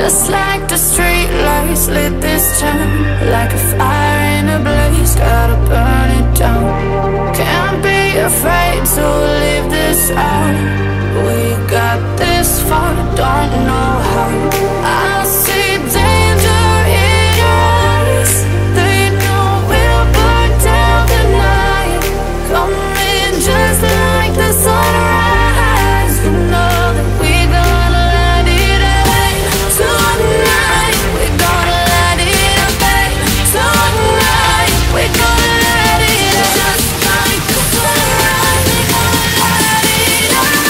Just like the street lights lit this town, like a fire in a blaze, gotta burn it down. Can't be afraid to leave this out. We got this far, don't know how. I see danger in your eyes. They know we'll burn down the night. Coming just like the sunrise. You know that we're gonna light it up tonight. We're gonna light it up tonight. We're gonna light it up just like the sunrise. We're gonna light it up now.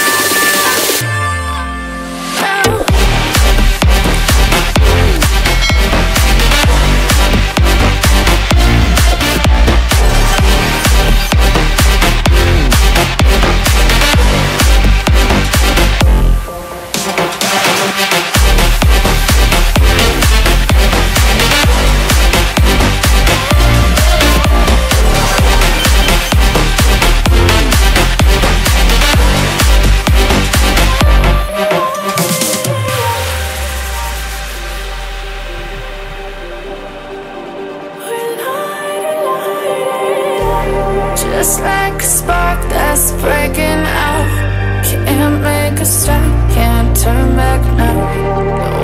Just like a spark that's breaking out. Can't make a stop, can't turn back now.